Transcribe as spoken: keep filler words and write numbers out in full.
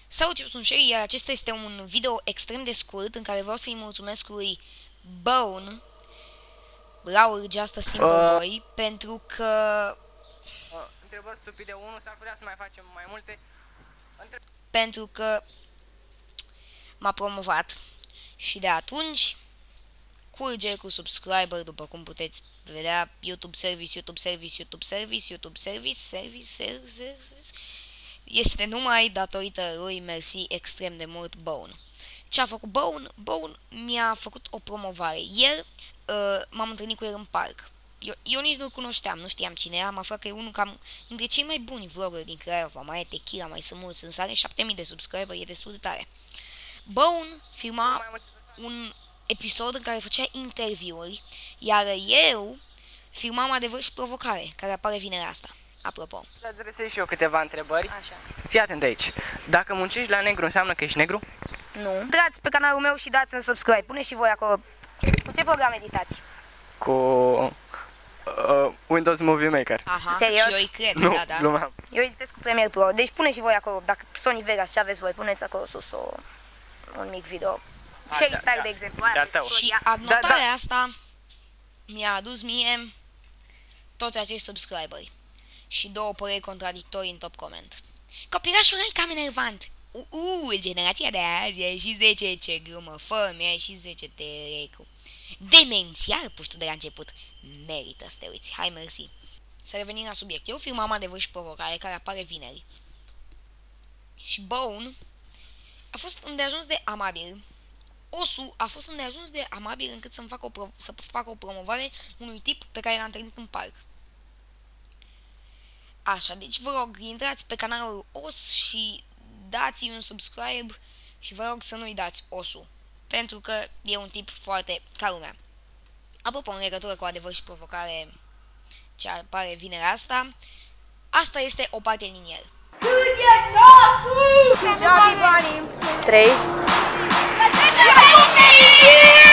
Salut, eu sunt Sherry, iar acesta este un video extrem de scurt în care vreau să-i mulțumesc lui Bone, Raul Just a Simple uh. Boy, pentru că... Uh, întrebări stupide unu, s-ar putea să mai facem mai multe. Între... Pentru că m-a promovat și de atunci curge cu subscriber, după cum puteți vedea, YouTube Service, YouTube Service, YouTube Service, YouTube Service, Service, Service, Service. Este numai datorită lui, mersi extrem de mult Bone. Ce a făcut Bone? Bone mi-a făcut o promovare. Ieri uh, m-am întâlnit cu el în parc. Eu, eu nici nu-l cunoșteam, nu știam cine era, am aflat că e unul cam dintre cei mai buni vloggeri din Craiova. Mai e Tequila, mai sunt mulți, însă are șapte mii de subscriber, e destul de tare. Bone filma un episod în care făcea interviuri, iar eu filmam Adevăr și Provocare, care apare vinerea asta. Apropo. Să adresez și eu câteva întrebări. Așa. Fii atent aici. Dacă muncești la negru, înseamnă că ești negru? Nu. Intrați pe canalul meu și dați un subscribe. Puneți și voi acolo. Cu ce program editați? Cu uh, Windows Movie Maker. Aha, Serios? și eu îi cred, Nu, da, da. glumeam. Eu editez cu Premiere Pro. Deci puneți și voi acolo. Dacă Sony Vegas ce aveți voi, puneți acolo sus o, un mic video. Sherry da, Style, da. de exemplu. De-al Aia, tău. Și Ia. adnotarea Da, da. asta mi-a adus mie toți acești subscriberi și două păreri contradictorii în top comment. Copilașul ăla e cam enervant. Uuu, generația de azi e și zece, ce glumă, fă, mi-ai și zece terecu. Demențial pus tu de la început. Merită să te uiți, hai mersi. Să revenim la subiect. Eu filmam Adevăr și Provocare, care apare vineri. Și Bone a fost îndeajuns de amabil. Osu a fost îndeajuns de amabil încât să-mi facă o, să facă o promovare unui tip pe care l-am întâlnit în parc. Așa, deci vă rog, intrați pe canalul Os și dați-i un subscribe și vă rog să nu-i dați Osu, pentru că e un tip foarte ca lumea. Apropo, în legătură cu Adevăr și Provocare ce apare vinerea asta, asta este o parte din el. Cât e ceasul? Trei. Să trecem pe